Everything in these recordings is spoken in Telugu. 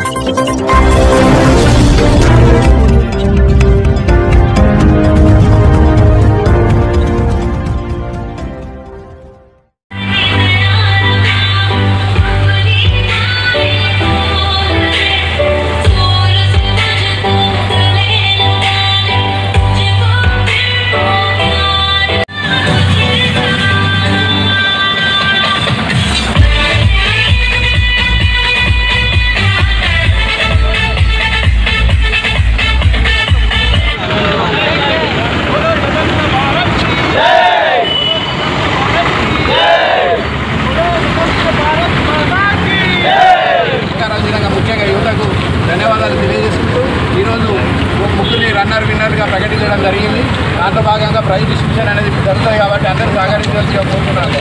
ధన్యవాదాలు తెలియజేసుకుంటూ ఈరోజు ముగ్గురిని రన్నర్ విన్నర్గా ప్రకటించడం జరిగింది. దాంట్లో భాగంగా ప్రైజ్ డిస్ట్రిబ్యూషన్ అనేది జరుగుతుంది కాబట్టి అందరూ సహకరించాల్సిగా కోరుతున్నాను.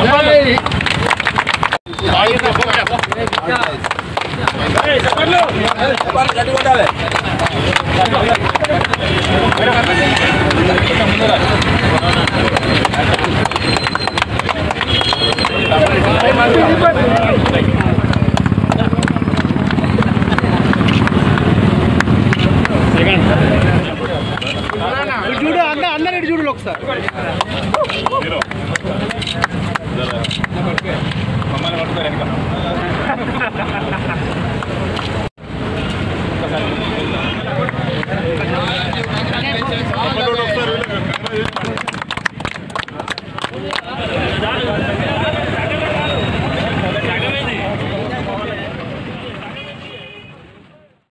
చూడు అందరూ చూడు ఒకసారి మమ్మల్ని పట్టుకోరు